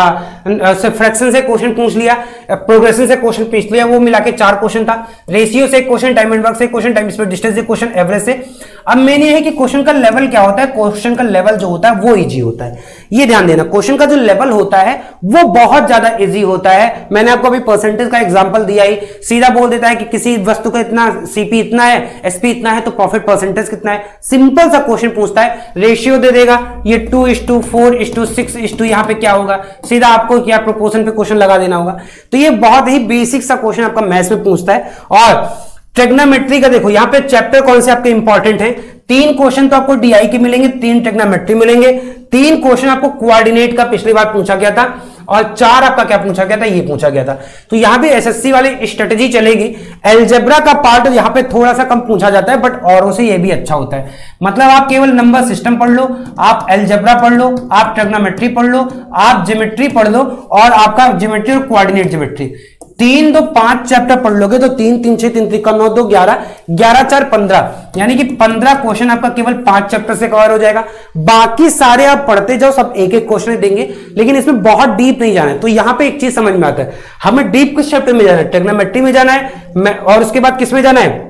फ्रैक्शन से क्वेश्चन पूछ लिया, प्रोग्रेशन से क्वेश्चन पूछ लिया, वो मिला के चार क्वेश्चन था। रेशियो से क्वेश्चन, टाइम एंड वर्क से क्वेश्चन, टाइम स्पीड डिस्टेंस से क्वेश्चन, एवरेज से। अब मेन ये है कि क्वेश्चन का लेवल क्या होता है, क्वेश्चन का लेवल जो होता है वो इजी होता है, ये ध्यान देना। क्वेश्चन का जो लेवल होता है वो बहुत ज्यादा इजी होता है। मैंने आपको अभी परसेंटेज का एग्जांपल दिया ही, सीधा बोल देता है कि किसी वस्तु का इतना सीपी इतना है, एसपी इतना है, तो प्रॉफिट परसेंटेज कितना है, सिंपल सा क्वेश्चन पूछता है। रेशियो दे देगा, ये two is to four is to six is to, यहाँ पे क्या होगा, सीधा आपको क्या प्रोपोर्शन पे क्वेश्चन लगा देना होगा। तो ये बहुत ही बेसिक सा क्वेश्चन आपका मैथ्स में पूछता है। और ट्रिग्नोमेट्री का देखो, यहाँ पे चैप्टर कौन से आपके इंपॉर्टेंट है, तीन क्वेश्चन तो आपको डीआई के मिलेंगे, तीन ट्रिग्नोमेट्री मिलेंगे, तीन क्वेश्चन आपको कोऑर्डिनेट का पिछली बार पूछा गया था, और चार आपका क्या पूछा गया था, ये पूछा गया था। तो यहां पे एसएससी वाली स्ट्रेटेजी चलेगी। एलजेब्रा का पार्ट यहां पे थोड़ा सा कम पूछा जाता है, बट औरों से ये भी अच्छा होता है। मतलब आप केवल नंबर सिस्टम पढ़ लो, आप एलजेब्रा पढ़ लो, आप ट्रिग्नोमेट्री पढ़ लो, आप ज्योमेट्री पढ़ लो, और आपका ज्योमेट्री और कोऑर्डिनेट ज्योमेट्री, तीन दो पांच चैप्टर पढ़ लोगे तो तीन तीन छह तीन तीन नौ दो ग्यारह, ग्यारह चार पंद्रह, यानी कि पंद्रह क्वेश्चन आपका केवल पांच चैप्टर से कवर हो जाएगा। बाकी सारे आप पढ़ते जाओ, सब एक एक क्वेश्चन देंगे, लेकिन इसमें बहुत डीप नहीं जाना है। तो यहां पे एक चीज समझ में आता है, हमें डीप किस चैप्टर में जाना है, ट्रिग्नोमेट्री में जाना है, और उसके बाद किस में जाना है,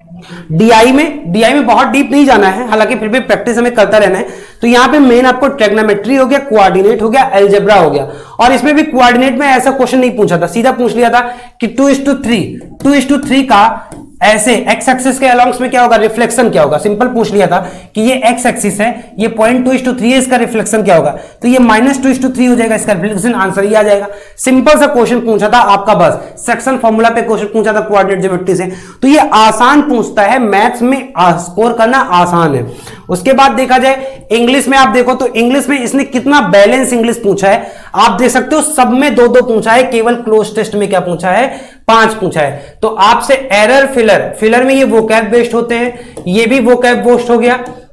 डीआई में। डीआई में बहुत डीप नहीं जाना है, हालांकि फिर भी प्रैक्टिस हमें करता रहना है। तो यहां पे मेन आपको ट्रिग्नोमेट्री हो गया, कोऑर्डिनेट हो गया, अलजेब्रा हो गया। और इसमें भी कोऑर्डिनेट में ऐसा क्वेश्चन नहीं पूछा था, सीधा पूछ लिया था कि two is to three two is to three का ऐसे एक्स एक्सिस के अलॉन्ग्स में क्या होगा, रिफ्लेक्शन क्या होगा। सिंपल पूछ लिया था कि ये एक्स एक्सिस है, ये point two is to three है, इसका रिफ्लेक्शन क्या होगा, तो ये minus two is to three हो जाएगा, इसका रिफ्लेक्शन आंसर ही आ जाएगा। सिंपल सा क्वेश्चन पूछा था आपका, बस सेक्शन फॉर्मूला पे क्वेश्चन पूछा था कोऑर्डिनेट ज्योमेट्री से। तो ये आसान पूछता है, मैथ्स में स्कोर करना आसान है। उसके बाद देखा जाए इंग्लिश में, आप देखो तो इंग्लिश में इसने कितना बैलेंस इंग्लिश पूछा है, आप देख सकते हो। सब में दो दो पूछा है, केवल क्लोज टेस्ट में क्या पूछा है, पांच पूछा है। तो आपसे एरर फिलर, फिलर में ये वोकैब बेस्ड होते हैं, ये भी वोकैब बेस्ड हो गया,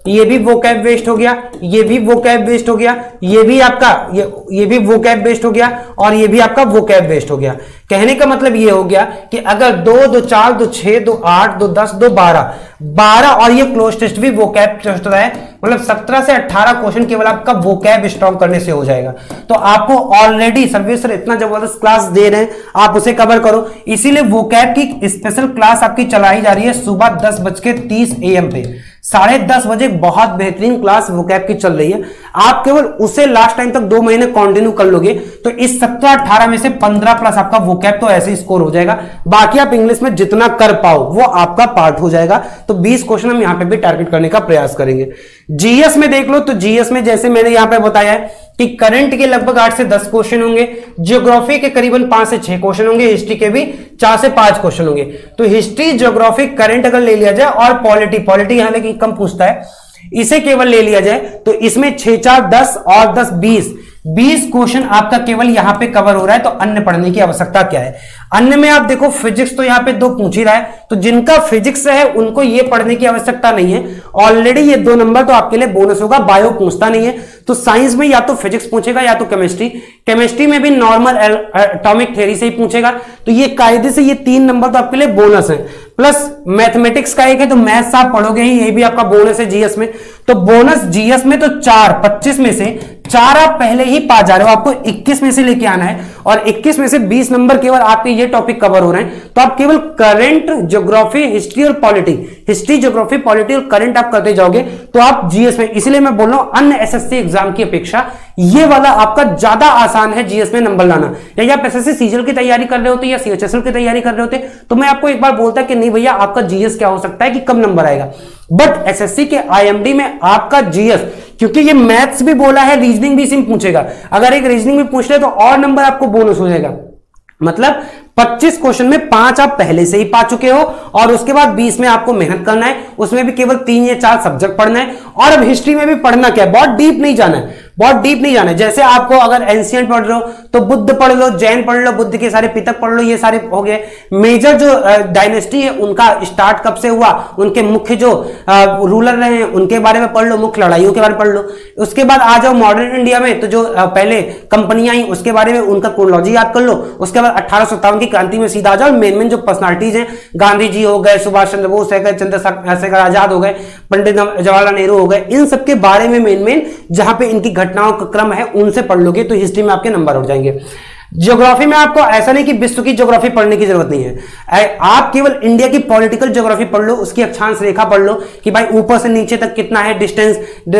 ये भी वोकैब वेस्ट हो गया, ये भी वोकैब वेस्ट हो गया, ये भी आपका ये ये भी वोकैब वेस्ट हो गया, और ये भी आपका वोकैब वेस्ट हो गया। कहने का मतलब ये हो गया कि अगर दो दो चार दो छह दो आठ दो दस दो बारह बारह और ये क्लोज टेस्ट भी वोकैब टेस्ट है, मतलब सत्रह से अठारह क्वेश्चन केवल आपका वोकैब स्ट्रॉन्ग करने से हो जाएगा। तो आपको ऑलरेडी सर्विस सर इतना जबरदस्त क्लास दे रहे हैं, आप उसे कवर करो। इसीलिए वोकैब की स्पेशल क्लास आपकी चलाई जा रही है सुबह दस बज के तीस ए एम पे, साढ़े दस बजे बहुत बेहतरीन क्लास वोकैब की चल रही है। आप केवल उसे लास्ट टाइम तक दो महीने कंटिन्यू कर लोगे तो इस सत्रह अठारह में से पंद्रह प्लस आपका वोकैब तो ऐसे ही स्कोर हो जाएगा। बाकी आप इंग्लिश में जितना कर पाओ वो आपका पार्ट हो जाएगा। तो बीस क्वेश्चन हम यहां पे भी टारगेट करने का प्रयास करेंगे। जीएस में देख लो, तो जीएस में जैसे मैंने यहां पे बताया है कि करंट के लगभग आठ से दस क्वेश्चन होंगे, ज्योग्राफी के करीबन पांच से छह क्वेश्चन होंगे, हिस्ट्री के भी चार से पांच क्वेश्चन होंगे। तो हिस्ट्री, ज्योग्राफी, करंट अगर ले लिया जाए और पॉलिटी पॉलिटी यहां लेकिन कम पूछता है, इसे केवल ले लिया जाए तो इसमें छह चार दस और दस बीस बीस क्वेश्चन आपका केवल यहां पे कवर हो रहा है। तो अन्य पढ़ने की आवश्यकता क्या है? अन्य में आप देखो फिजिक्स तो यहां पे दो पूछ ही रहा है, तो जिनका फिजिक्स है उनको ये पढ़ने की आवश्यकता नहीं है, ऑलरेडी ये दो नंबर तो आपके लिए बोनस होगा। बायो पूछता नहीं है, तो साइंस में या तो फिजिक्स पूछेगा या तो केमिस्ट्री। केमिस्ट्री में भी नॉर्मल एटॉमिक थ्योरी से ही पूछेगा, तो ये कायदे से ये तीन नंबर तो आपके लिए बोनस है। प्लस मैथमेटिक्स का एक है, तो मैथ्स आप पढ़ोगे ही, ये भी आपका बोनस है जीएस में। तो बोनस जीएस में तो चार पच्चीस में से चार आप पहले ही पा जा रहे हो, आपको इक्कीस में से लेके आना है, और इक्कीस में से बीस नंबर केवल आपके ये टॉपिक कवर हो रहे हैं। तो आप केवल करंट, ज्योग्राफी, हिस्ट्री और पॉलिटी, हिस्ट्री, ज्योग्राफी, पॉलिटी और करंट आप करते जाओगे तो आप जीएस में, इसलिए मैं बोल रहा हूं अन्य एसएससी एग्जाम की अपेक्षा ये वाला आपका ज्यादा आसान है जीएस में नंबर लाना। या आप एसएससी सीजीएल की तैयारी कर रहे होते या सीएचएसएल की तैयारी कर रहे होते तो मैं आपको एक बार बोलता कि नहीं भैया आपका जीएस क्या हो सकता है कि कम नंबर आएगा, बट एसएससी के आईएमडी में आपका जीएस, क्योंकि ये मैथ्स भी बोला है, रीजनिंग भी इसी में पूछेगा, अगर एक रीजनिंग में पूछ ले तो और नंबर आपको बोनस हो जाएगा। मतलब पच्चीस क्वेश्चन में पांच आप पहले से ही पा चुके हो, और उसके बाद बीस में आपको मेहनत करना है, उसमें भी केवल तीन या चार सब्जेक्ट पढ़ना है। और अब हिस्ट्री में भी पढ़ना क्या है, बहुत डीप नहीं जाना है, बहुत डीप नहीं जाना है। जैसे आपको अगर एंशिएंट पढ़ रहे हो तो बुद्ध पढ़ लो, जैन पढ़ लो, बुद्ध के सारे पितक पढ़ लो, ये सारे हो गए। मेजर जो डायनेस्टी है उनका स्टार्ट कब से हुआ, उनके मुख्य जो रूलर रहे हैं उनके बारे में पढ़ लो, मुख्य लड़ाइयों के बारे में पढ़ लो। उसके बाद आ जाओ मॉडर्न इंडिया में, तो जो पहले कंपनियां आई उसके बारे में उनका क्रोनोलॉजी याद कर लो। उसके बाद अठारह सौ सत्तावन की क्रांति में सीधा आ जाओ, मेन मेन जो पर्सनालिटीज हैं, गांधी जी हो गए, सुभाष चंद्र बोस है गए, चंद्रशेखर आजाद हो गए, पंडित जवाहरलाल नेहरू हो गए, इन सबके बारे में मेन मेन जहां पे इनकी घटनाओं का क्रम है उनसे पढ़ लोगे तो हिस्ट्री में आपके नंबर उठ जाएंगे। ज्योग्राफी में आपको ऐसा नहीं कि विश्व की ज्योग्राफी पढ़ने की जरूरत नहीं है, आप केवल इंडिया की पॉलिटिकल ज्योग्राफी पढ़ लो, उसकी अक्षांश रेखा पढ़ लो कि भाई ऊपर से नीचे तक कितना है डिस्टेंस,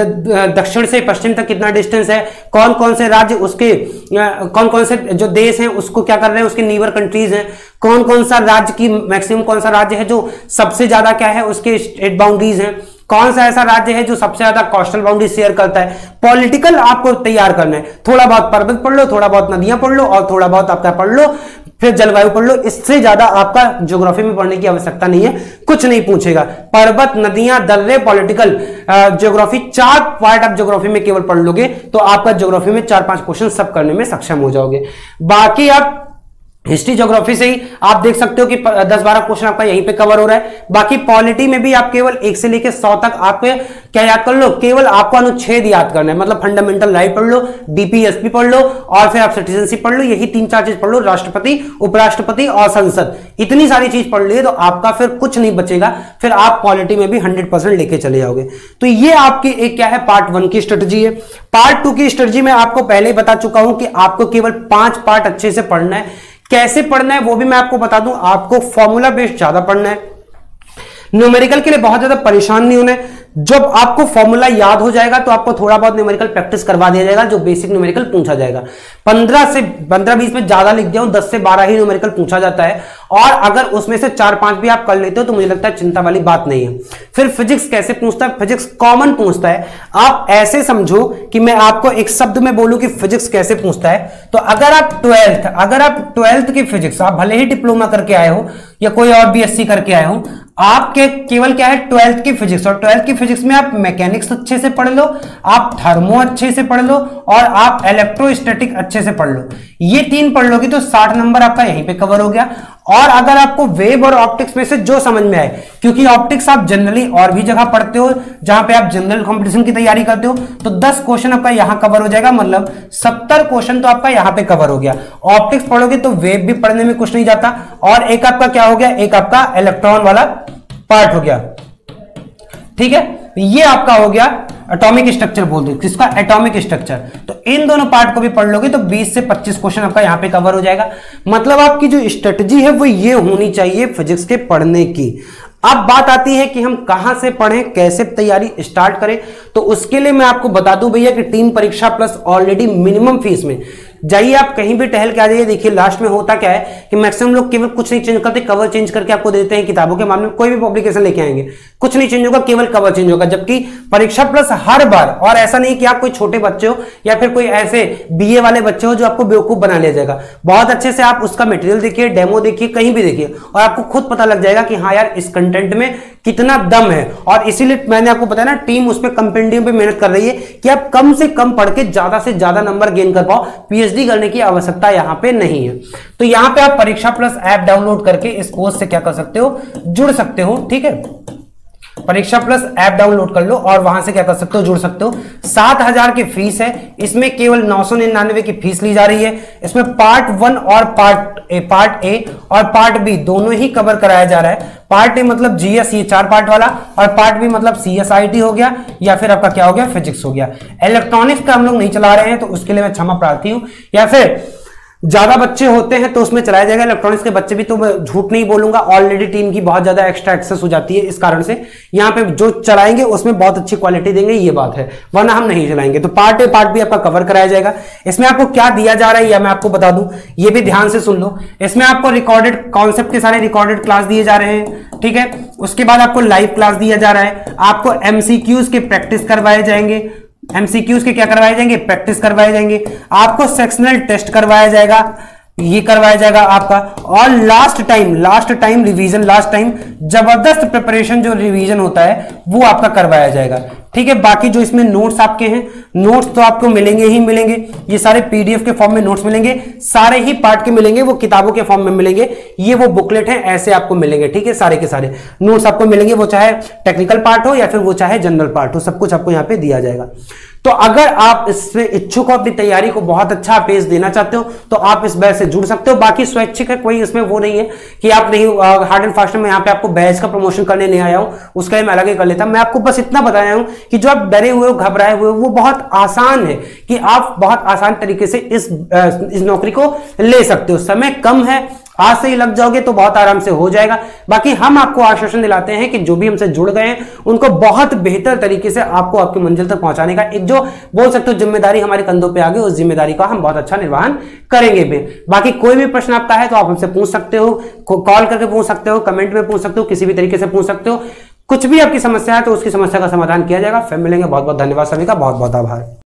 दक्षिण से पश्चिम तक कितना डिस्टेंस है, कौन कौन से राज्य उसके, कौन कौन से जो देश हैं उसको क्या कर रहे हैं, उसके नीबर कंट्रीज हैं, कौन कौन सा राज्य की मैक्सिमम कौन सा राज्य है जो सबसे ज्यादा क्या है उसके स्टेट बाउंड्रीज हैं, कौन सा ऐसा राज्य है जो सबसे ज्यादा कोस्टल बाउंड्री शेयर करता है। पॉलिटिकल आपको तैयार करना है, थोड़ा बहुत पर्वत पढ़ लो, थोड़ा बहुत नदियां पढ़ लो, और थोड़ा बहुत आपका पढ़ लो, फिर जलवायु पढ़ लो। इससे ज्यादा आपका ज्योग्राफी में पढ़ने की आवश्यकता नहीं है, कुछ नहीं पूछेगा। पर्वत, नदियां, दर्रे, पॉलिटिकल, ज्योग्राफी, चार पार्ट आप ज्योग्राफी में केवल पढ़ लोगे तो आपका ज्योग्राफी में चार पांच क्वेश्चन सब करने में सक्षम हो जाओगे। बाकी आप हिस्ट्री ज्योग्राफी से ही आप देख सकते हो कि दस बारह क्वेश्चन आपका यहीं पे कवर हो रहा है। बाकी पॉलिटी में भी आप केवल एक से लेकर सौ तक आप क्या याद कर लो, केवल आपको अनुच्छेद याद करना है, मतलब फंडामेंटल राइट पढ़ लो, डीपीएसपी पढ़ लो, और फिर आप सिटीजनशिप पढ़ लो, यही तीन चार चीज पढ़ लो, राष्ट्रपति, उपराष्ट्रपति और संसद, इतनी सारी चीज पढ़ लिए तो आपका फिर कुछ नहीं बचेगा, फिर आप पॉलिटी में भी हंड्रेड परसेंट लेके चले जाओगे। तो ये आपकी एक क्या है पार्ट वन की स्ट्रेटजी है। पार्ट टू की स्ट्रेटजी में आपको पहले ही बता चुका हूं कि आपको केवल पांच पार्ट अच्छे से पढ़ना है। कैसे पढ़ना है वो भी मैं आपको बता दूं, आपको फॉर्मूला बेस्ड ज्यादा पढ़ना है, न्यूमेरिकल के लिए बहुत ज्यादा परेशान नहीं होना है। जब आपको फॉर्मूला याद हो जाएगा तो आपको थोड़ा बहुत न्यूमेरिकल प्रैक्टिस करवा दिया जाएगा, जो बेसिक न्यूमेरिकल पूछा जाएगा। पंद्रह से पंद्रह बीस में ज्यादा लिख जाऊं, दस से बारह ही न्यूमेरिकल पूछा जाता है, और अगर उसमें से चार पांच भी आप कर लेते हो तो मुझे लगता है चिंता वाली बात नहीं है। फिर फिजिक्स कैसे पूछता है, फिजिक्स कॉमन पूछता है। आप ऐसे समझो कि मैं आपको एक शब्द में बोलूं कि फिजिक्स कैसे पूछता है, तो अगर आप ट्वेल्थ अगर आप ट्वेल्थ की फिजिक्स, आप भले ही डिप्लोमा करके आए हो या कोई और बीएससी करके आए हो, आपके केवल क्या है ट्वेल्थ की फिजिक्स, और ट्वेल्थ की फिजिक्स में आप मैकेनिक्स अच्छे से पढ़ लो, आप थर्मो अच्छे से पढ़ लो, और आप इलेक्ट्रोस्टैटिक अच्छे अच्छे से पढ़ लो। ये तीन पढ़ लोगी तो साठ नंबर आपका यहीं पे कवर हो गया। और अगर आपको वेब और ऑप्टिक्स में से जो समझ में आए, क्योंकि ऑप्टिक्स आप जनरली और भी जगह पढ़ते हो जहां पे आप जनरल कंपटीशन की तैयारी करते हो, तो दस क्वेश्चन आपका यहां कवर हो जाएगा, मतलब सत्तर क्वेश्चन तो आपका यहां पे कवर हो गया। ऑप्टिक्स पढ़ोगे तो वेब भी पढ़ने में कुछ नहीं जाता। और एक आपका क्या हो गया, एक आपका इलेक्ट्रॉन वाला पार्ट हो गया, ठीक है। ये आपका हो गया एटॉमिक स्ट्रक्चर बोल दो, किसका, एटॉमिक स्ट्रक्चर। तो इन दोनों पार्ट को भी पढ़ लोगे तो बीस से पच्चीस क्वेश्चन आपका यहां पे कवर हो जाएगा। मतलब आपकी जो स्ट्रेटजी है वो ये होनी चाहिए फिजिक्स के पढ़ने की। अब बात आती है कि हम कहां से पढ़ें, कैसे तैयारी स्टार्ट करें। तो उसके लिए मैं आपको बता दूं भैया कि टीम परीक्षा प्लस ऑलरेडी मिनिमम फीस में जाइए, आप कहीं भी टहल के आ जाइए। देखिए लास्ट में होता क्या है कि मैक्सिमम लोग केवल कुछ नहीं चेंज करते, कवर चेंज करके आपको देते हैं। किताबों के मामले में कोई भी पब्लिकेशन लेके आएंगे, कुछ नहीं चेंज होगा, केवल कवर चेंज होगा। जबकि परीक्षा प्लस हर बार, और ऐसा नहीं कि आप कोई छोटे बच्चे हो या फिर कोई ऐसे बीए वाले बच्चे हो जो आपको बेवकूफ बना लिया जाएगा। बहुत अच्छे से आप उसका मटेरियल देखिए, डेमो देखिए, कहीं भी देखिए, और आपको खुद पता लग जाएगा कि हाँ यार इस कंटेंट में कितना दम है। और इसीलिए मैंने आपको बताया ना, टीम उस पर कंपेंडियम पे मेहनत कर रही है कि आप कम से कम पढ़ के ज्यादा से ज्यादा नंबर गेन कर पाओ। पीएचडी करने की आवश्यकता यहां पे नहीं है। तो यहां पे आप परीक्षा प्लस ऐप डाउनलोड करके इस कोर्स से क्या कर सकते हो, जुड़ सकते हो, ठीक है। परीक्षा प्लस ऐप डाउनलोड कर लो और वहां से क्या कर सकते हो, जुड़ सकते हो। सात हजार की फीस है, इसमें केवल नौ सौ निन्यानवे की फीस ली जा रही है। इसमें पार्ट वन और पार्ट ए पार्ट ए और पार्ट बी दोनों ही कवर कराया जा रहा है। पार्ट ए मतलब जीएस, ये चार पार्ट वाला, और पार्ट बी मतलब सीएसआईटी हो गया, या फिर आपका क्या हो गया, फिजिक्स हो गया। इलेक्ट्रॉनिक्स का हम लोग नहीं चला रहे हैं, तो उसके लिए मैं क्षमा प्रार्थी हूं। या फिर ज्यादा बच्चे होते हैं तो उसमें चलाया जाएगा इलेक्ट्रॉनिक्स के बच्चे भी, तो मैं झूठ नहीं बोलूंगा, ऑलरेडी टीम की बहुत ज्यादा एक्स्ट्रा एक्सेस हो जाती है। इस कारण से यहाँ पे जो चलाएंगे उसमें बहुत अच्छी क्वालिटी देंगे, ये बात है, वरना हम नहीं चलाएंगे। तो पार्ट ए पार्ट बी आपका कवर कराया जाएगा। इसमें आपको क्या दिया जा रहा है या मैं आपको बता दूं, ये भी ध्यान से सुन लो। इसमें आपको रिकॉर्डेड कॉन्सेप्ट के सारे रिकॉर्डेड क्लास दिए जा रहे हैं, ठीक है। उसके बाद आपको लाइव क्लास दिया जा रहा है, आपको एमसीक्यूज के प्रैक्टिस करवाए जाएंगे, एमसीक्यूज के क्या करवाए जाएंगे, प्रैक्टिस करवाए जाएंगे। आपको सेक्शनल टेस्ट करवाया जाएगा, ये करवाया जाएगा आपका। और last time last time revision, last time जबरदस्त प्रिपरेशन जो रिवीजन होता है वो आपका करवाया जाएगा, ठीक है। बाकी जो इसमें नोट्स आपके हैं, नोट्स तो आपको मिलेंगे ही मिलेंगे। ये सारे पीडीएफ के फॉर्म में नोट्स मिलेंगे, सारे ही पार्ट के मिलेंगे, वो किताबों के फॉर्म में मिलेंगे। ये वो बुकलेट है, ऐसे आपको मिलेंगे, ठीक है। सारे के सारे नोट्स आपको मिलेंगे, वो चाहे टेक्निकल पार्ट हो या फिर वो चाहे जनरल पार्ट हो, सब कुछ आपको यहाँ पे दिया जाएगा। तो अगर आप इसमें इच्छुक हो, अपनी तैयारी को बहुत अच्छा पेज देना चाहते हो, तो आप इस बैच से जुड़ सकते हो। बाकी स्वैच्छिक है, कोई इसमें वो नहीं है कि आप नहीं, हार्ड एंड फास्ट में यहाँ पे आपको बैच का प्रमोशन करने नहीं आया हूं, उसका मैं अलग ही कर लेता। मैं आपको बस इतना बताया हूं कि जो आप डरे हुए हो, घबराए हुए हो, वो बहुत आसान है कि आप बहुत आसान तरीके से इस इस नौकरी को ले सकते हो। समय कम है, आज से ही लग जाओगे तो बहुत आराम से हो जाएगा। बाकी हम आपको आश्वासन दिलाते हैं कि जो भी हमसे जुड़ गए हैं उनको बहुत बेहतर तरीके से आपको आपकी मंजिल तक पहुंचाने का एक जो बोल सकते हो जिम्मेदारी हमारे कंधों पे आ गई, उस जिम्मेदारी का हम बहुत अच्छा निर्वहन करेंगे भी। बाकी कोई भी प्रश्न आपका है तो आप हमसे पूछ सकते हो, कॉल करके पूछ सकते हो, कमेंट में पूछ सकते हो, किसी भी तरीके से पूछ सकते हो। कुछ भी आपकी समस्या है तो उसकी समस्या का समाधान किया जाएगा। फिर मिलेंगे, बहुत बहुत धन्यवाद सभी का, बहुत बहुत आभार।